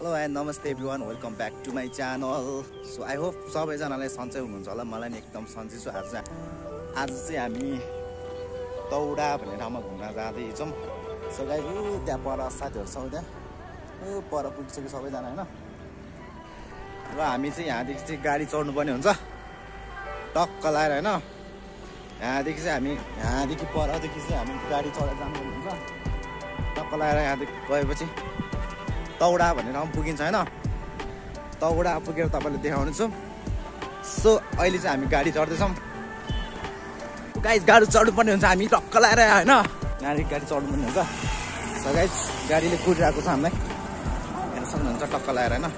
Hello and namaste everyone, welcome back to my channel. So I hope सबैजनाले सन्चै हुनुहुन्छ होला। मलाई नि एकदम सन्चै छु। आज चाहिँ हामी तौडा भन्ने ठाउँमा घुम्न जाँदैछौँ। सो गाइस त्यहाँ पर साथीहरु छ त्यहाँ पर पुगिसक्यो सबैजना हैन। र हामी चाहिँ यहाँदेखि चाहिँ गाडी चढ्नु पर्ने हुन्छ टक्क लाएर हैन। यहाँदेखि चाहिँ हामी यहाँदेखि परदेखि चाहिँ हामी गाडी चढेर जानुपर्ने हुन्छ टक्क लाएर। यहाँदेखि गएपछि तौडा भन्ने ठाउँ पुगिन्छ हैन। तौडा पुगेर तपाईलाई देखाउने छु। सो अहिले चाहिँ हामी गाडी चढ्दैछौँ। गाइस गाडी चढ्नुपर्ने हुन्छ हामी टक्क लाएर हैन। यहाँदेखि गाडी चढ्नुपर्ने हुन्छ। सो गाइस गाडीले कुदिरहेको छ हामीलाई हेर्न सक्नुहुन्छ टक्क लाएर हैन।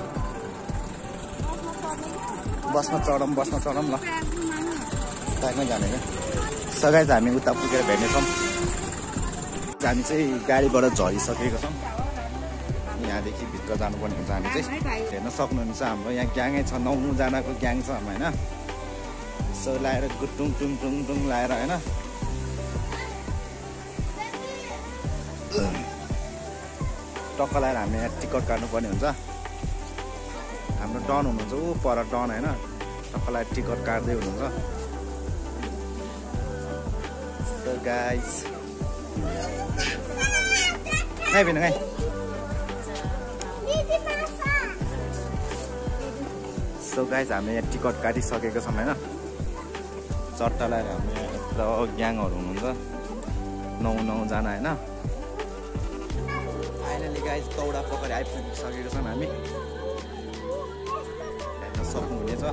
बसमा चढौँ ल ट्याकमै जाने क्या। सो गाइस हामी उता पुगेर भेट्नेछौँ। हामी चाहिँ गाडीबाट झरिसकेको छौँ। यहाँदेखि भित्र जानुपर्ने हुन्छ। हामी चाहिँ हेर्न सक्नुहुन्छ हाम्रो यहाँ ग्याङै छ 9 जनाको ग्याङ छ हाम्रो हैन। सो लाएर गुटुङ टुङ टुङ टुङ लाएर हैन टक्क लाएर हामी यहाँ टिकट काट्नुपर्ने हुन्छ। हाम्रो डन हुनुहुन्छ ऊ पर डन हैन। टक्क लाएर टिकट काट्दै हुनुहुन्छ। सो गाइस गाइ बिना गाइ। सो गाइस हामीले यहाँ टिकट काटिसकेको छौँ हैन। चट्टा लगाएर हामी यहाँ ग्याङहरू हुनुहुन्छ 9 जना हैन। फाइनली गाइस तौडा पोखरी आइपुगिसकेको छौँ हामी। हेर्न सक्नुहुनेछ।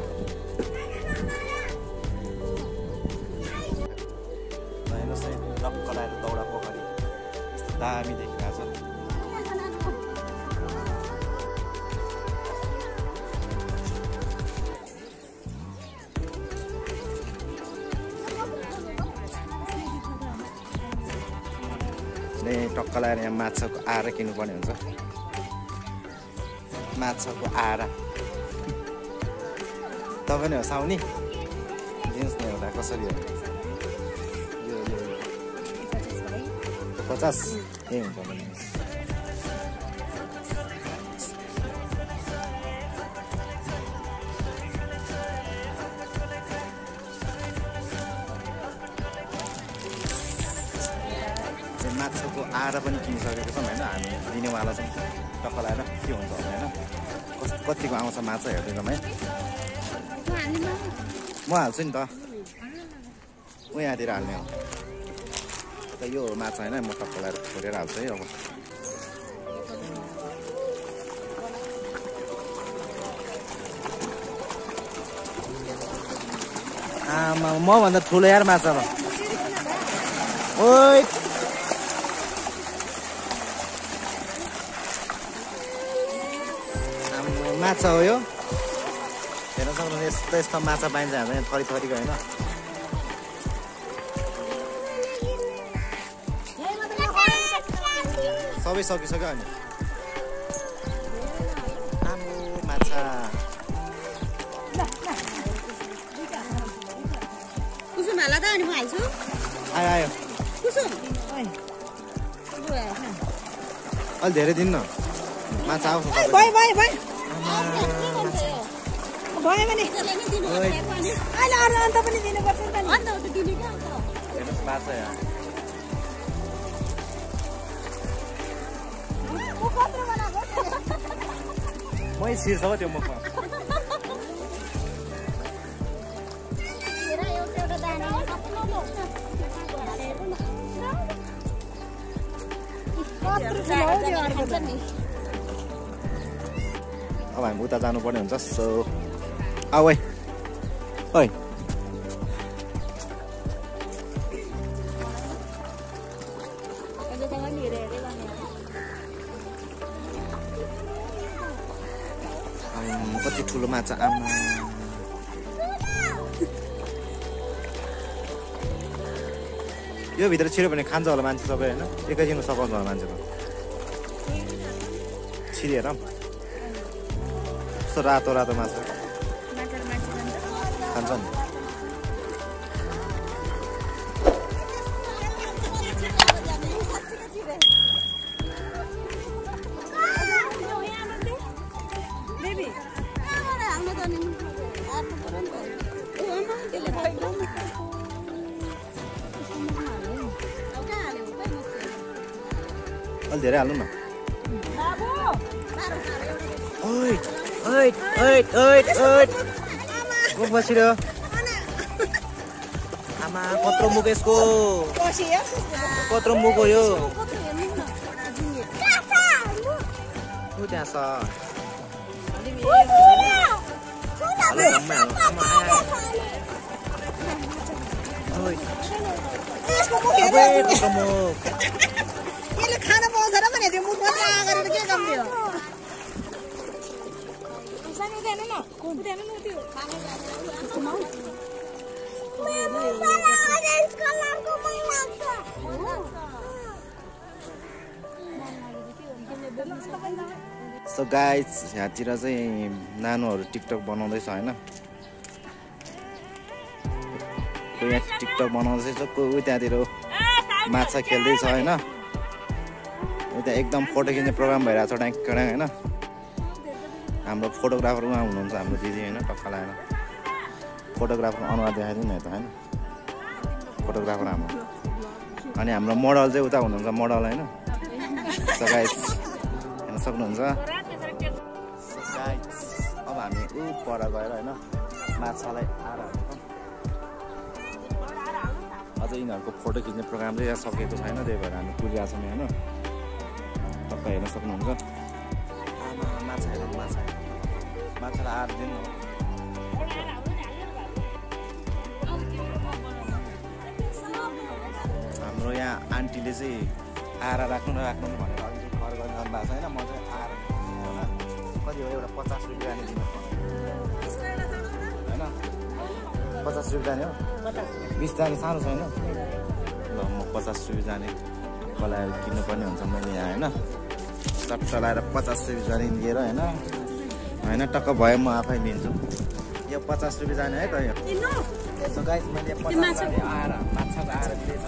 हेर्नुहोस् है टक्क लगाएर तौडा पोखरी दामी देखिरहेको छ। टक्क लगाएर यहाँ माछाको आरा किन्नुपर्ने हुन्छ। माछाको आरा तपाईँ नै हो साउनी दिनुहोस् न एउटा कसरी हो यो 50 यही हुन्छ भने माछाको आरा पनि किनिसकेको छौँ हैन। हामी दिनेवाला छौँ टक्क लगाएर के हुन्छ हैन। कतिको आउँछ माछा हेर्दै जाउँ है। म हाल्छु नि त ऊ यहाँतिर हाल्ने हो त। यो माछा हैन म टक्क लगाएर छोडेर हाल्छु है। अब आमा मभन्दा ठुलो यार माछा हो। ओइ माछा हो यो। हेर्न सक्नुहुन्छ यस्तो माछा पाइन्छ हाम्रो यहाँ थरी थरीको होइन। सबै सकिसक्यो अनि आम्बो माछा कुसुम हाल त अनि म हाल्छु। आयो कुसुम अलि धेरै दिनु न माछा आउँछ। भयो भने अहिले अरू अन्त पनि दिनुपर्छ नि त। अन्त त दिनु क्या अन्त हेर्नुहोस् माछा यहाँ मै छिर्छ हो त्यो मुखमा। अब हामी उता जानुपर्ने हुन्छ। सो आऊ है ओइ कति ठुलो माछा आमा। यो भित्र छिर्यो भने खान्छ होला मान्छे सबै हैन। एकैछिनमा सकाउँछ होला मान्छे त छिरेर यस्तो रातो माछा खान्छ नि। अलि धेरै हाल्नु न को बसिरह्यो आमा कत्रो मुख यसको कत्रो मुख हो यो त्यहाँ छ खाना पाउँछ र भने त्यो मुखमा गरेर के काम थियो सो गाइज यहाँतिर चाहिँ नानुहरू टिकटक बनाउँदैछ होइन कोही यहाँ टिकटक बनाउँदैछ कोही त्यहाँतिर माछा खेल्दैछ होइन त्यहाँ एकदम फोटो खिच्ने प्रोग्राम भइरहेको छ ट्याङ होइन हाम्रो फोटोग्राफर उहाँ हुनुहुन्छ हाम्रो दिदी होइन टक्का लगाएर फोटोग्राफर अनुहार देखाइदिउँ न त होइन फोटोग्राफर हाम्रो अनि हाम्रो मोडल चाहिँ उता हुनुहुन्छ मोडल होइन सो गाइज हेर्न सक्नुहुन्छ अब हामी ऊ पर गएर होइन माछालाई आएर अझै यिनीहरूको फोटो खिच्ने प्रोग्राम चाहिँ यहाँ सकेको छैन त्यही भएर हामी पुगिरहेको छौँ होइन तपाईँ हेर्न सक्नुहुन्छ माछा हेर्नु माछालाई आएर दिनु हाम्रो यहाँ आन्टीले चाहिँ आएर राख्नु भनेर अलिकति घर गर्न जानु भएको छ होइन म चाहिँ आएर कति हो एउटा 50 रुपियाँ नि दिनु होइन 50 रुपियाँ जाने हो 20 जाने सानो छैन ल म 50 रुपियाँ जाने कसलाई किन्नुपर्ने हुन्छ मैले यहाँ होइन चट्ट लाएर 50 रुपियाँ जाने लिएर होइन टक्क भयो म आफै लिन्छु यो 50 रुपियाँ जाने है त यो सो गाइस मैले 50 जाने आएर माछा आएर दिएछ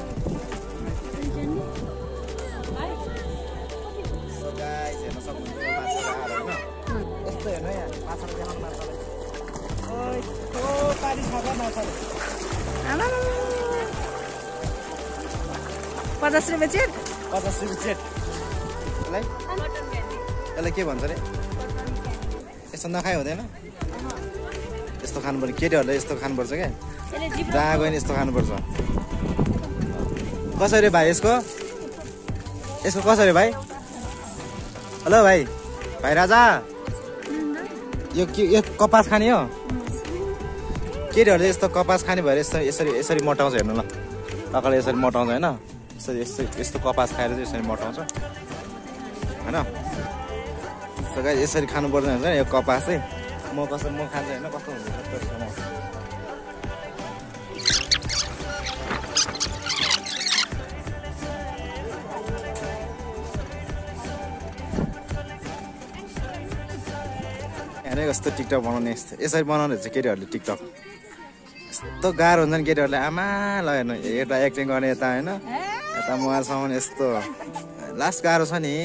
सो गाइस हेर्न सक्नुहुन्छ माछा आएर होइन यस्तो हेर्नु है माछा देखाउनु माछालाई ओइ ओ पानी छ माछाले 50 रुपियाँ चेट 50 रुपियाँ चेट यसलाई के भन्छ अरे यस्तो नखाइ हुँदैन यस्तो खानुपर्छ केटीहरूले यस्तो खानुपर्छ क्या जहाँ गयो नि यस्तो खानुपर्छ कसरी भाइ यसको कसरी भाइ हेलो भाइ राजा यो कपास खाने हो केटीहरूले यस्तो कपास खाने भएर यसरी मोटाउँछ हेर्नु ल टक्कले यसरी मोटाउँछ होइन यस्तो कपास खाएर चाहिँ यसरी मोटाउँछ होइन यसरी खानु पर्दैन हुन्छ यो कपास चाहिँ म खान्छ होइन कस्तो हुन्छ हेरेको यस्तो टिकटक बनाउने यसरी बनाउने चाहिँ केटीहरूले टिकटक यस्तो गाह्रो हुन्छ नि केटीहरूले आमा ल हेर्नु यता एक्टिङ गर्ने यता होइन यता मोबाइलसम्म यस्तो लास्ट गाह्रो छ नि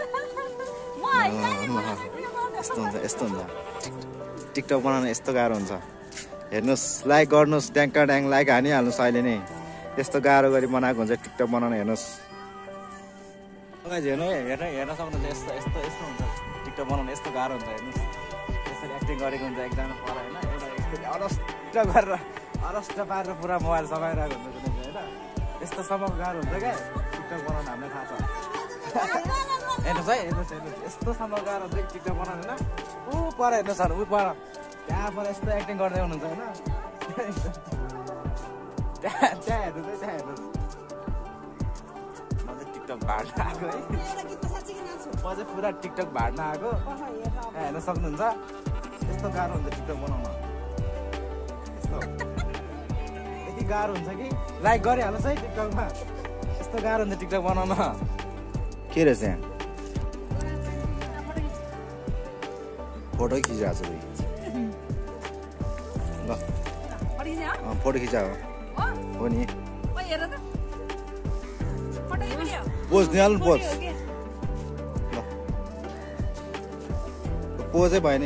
यस्तो हुन्छ टिकटक बनाउनु यस्तो गाह्रो हुन्छ हेर्नुहोस् लाइक गर्नुहोस् ट्याङ्का ट्याङ लाइक हानिहाल्नुहोस् अहिले नै यस्तो गाह्रो गरी बनाएको हुन्छ टिकटक बनाउनु हेर्नुहोस् हेर्न सक्नुहुन्छ यस्तो हुन्छ टिकटक बनाउनु यस्तो गाह्रो हुन्छ हेर्नुहोस् यसरी एक्टिङ गरेको हुन्छ एकजना पर होइन एउटा अरस्ट गरेर अरस्ट पारेर पुरा मोबाइल समाइरहेको हुन्छ होइन यस्तोसम्म गाह्रो हुन्छ क्या टिकटक बनाउनु हामीलाई थाहा छ हेर्नुहोस् है हेर्नुहोस् यस्तोसम्म गाह्रो हुन्छ टिकटक बनाउनु होइन ऊ पर हेर्नुहोस् ऊ पर त्यहाँ पर यस्तो एक्टिङ गर्दै हुनुहुन्छ होइन त्यहाँ हेर्नुहोस् है त्यहाँ हेर्नुहोस् म चाहिँ टिकटक भाड्न आएको है म चाहिँ पुरा टिकटक भाड्न आएको हेर्न सक्नुहुन्छ यस्तो गाह्रो हुन्छ टिकटक बनाउन यस्तो यति गाह्रो हुन्छ कि लाइक गरिहाल्नुहोस् है टिकटकमा यस्तो गाह्रो हुन्छ टिकटक बनाउन के रहेछ यहाँ फोटो खिचाएको छु ल फोटो खिचाएको हो नि पोज दिइहाल्नु पोज ल पोजै भएन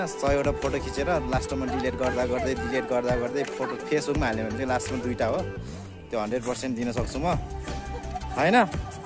100 वटा फोटो खिचेर लास्टमा डिलिट गर्दै फोटो फेसबुकमा हाल्यो भने चाहिँ लास्टमा 2टा हो त्यो 100% दिन सक्छु म हैन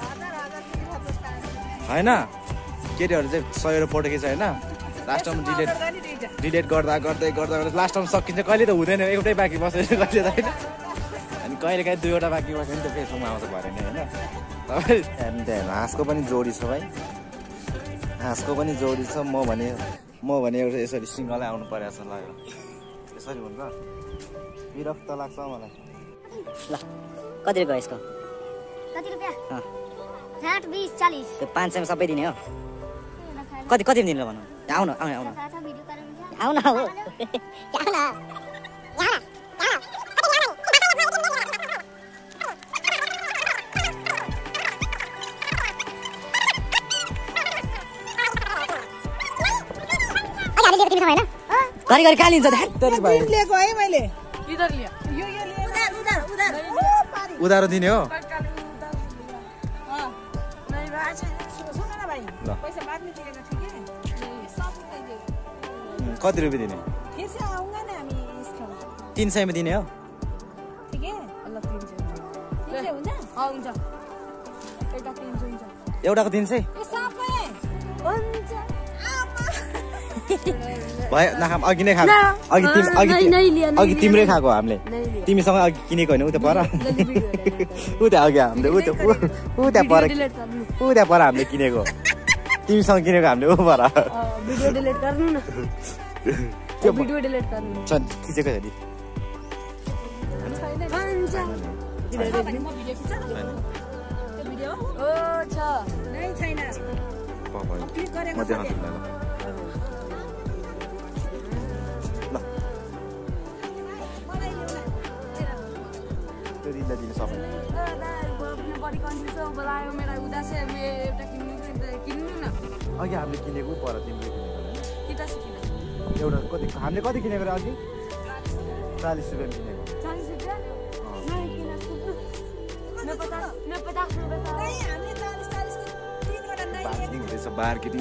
केटीहरु चाहिँ 100 वटा फोटो खिच्छ हैन लास्टमा डिलिट गर्दा लास्टमा सकिन्छ कहिले त हुँदैन एउटै बाँकी बस्छ कहिले त हैन अनि कहिले काहीँ 2 वटा बाँकी बस्यो भने त्यो फेसबुकमा आउँछ भरे नै हैन तपाईँ हाँसको पनि जोडी छ भाइ हाँसको पनि जोडी छ म भने एउटा यसरी सिंगलै आउनु परेको छ ल यसरी हुन्छ विरक्त लाग्छ मलाई ल कति रुपैयाँ यसको कति रुपैयाँ 60 20 40 त्यो 500 मा सबै दिने हो कति दिने ल भन्नु आउन आउन हो घरि कहाँ लिन्छ लिएको है मैले उधारो दिने हो कति रुपियाँ दिने 300 मा दिने हो एउटाको 300 भयो नखाम अघि नै खाएको अघि तिम्रै खाएको हामीले तिमीसँग अघि किनेको होइन उता पर उता अघि हामीले उता पर हामीले किनेको तिमीसँग किनेको हामीले ऊ पर भिडियो डिलिट गर्नु न त्यो भिडियो डिलिट गर्नु छन् खिचेको छ नि म देखाउँछु ल दिन सबै अघि हामीले किनेको पर तिमीले किनेको एउटा कति हामीले कति किनेको र अघि 40 रुपियाँ किनेको मार्केटिङ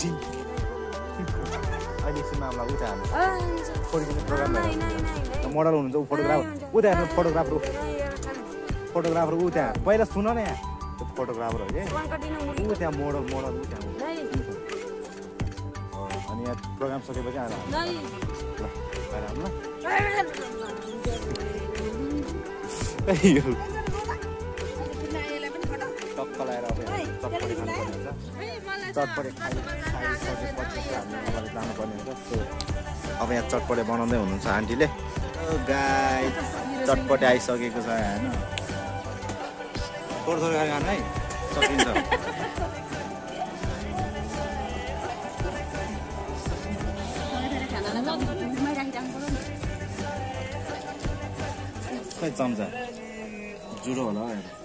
अहिले एकछिन मामला उता हामी प्रोग्राम मोडल हुनुहुन्छ ऊ फोटोग्राफर ऊ त्यहाँ पहिला सुन न यहाँ फोटोग्राफर हो कि ऊ त्यहाँ मोडल ऊ त्यहाँ अनि यहाँ प्रोग्राम सकेपछि आएर टक्क लगाएर चटपटे खानुपर्ने हुन्छ चटपटे खाइसकेपछि हामी जानुपर्ने हुन्छ सो अब यहाँ चटपटे बनाउँदै हुनुहुन्छ आन्टीले गाई चटपटे आइसकेको छ होइन थोडो गरेर खानु है सकिन्छ खै चम्चा जुरो होला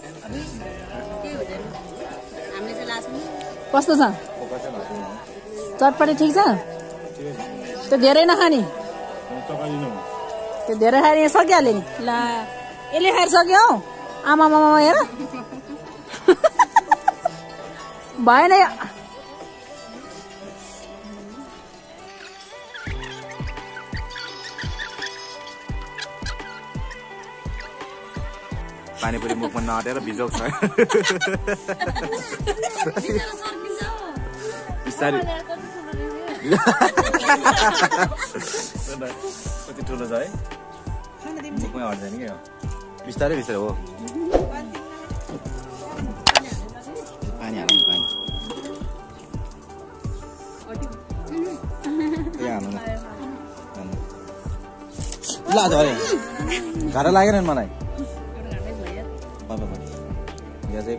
कस्तो छ चटपटे ठिक छ त्यो धेरै नखाने त्यो धेरै खाएर यहाँ सकिहाल्यो नि ल यसले खाएर सक्यो हौ आमा हेर भएन पानीपुरी मुखमा नआटेर भिजाउ छ बिस्तारै कति ठुलो छ है मुखमै हट्दैन कि बिस्तारै हो पानी हाल्नु हाल्नु ल घाटा लागेन नि मलाई यहाँ चाहिँ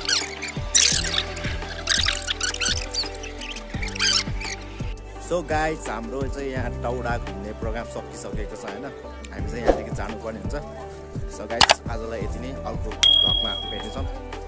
सो गाइज हाम्रो चाहिँ यहाँ टौडा घुम्ने प्रोग्राम सकिसकेको छ होइन हामी चाहिँ यहाँदेखि जानुपर्ने हुन्छ सो गाइज आजलाई यति नै अर्को भ्लगमा भेट्नेछौँ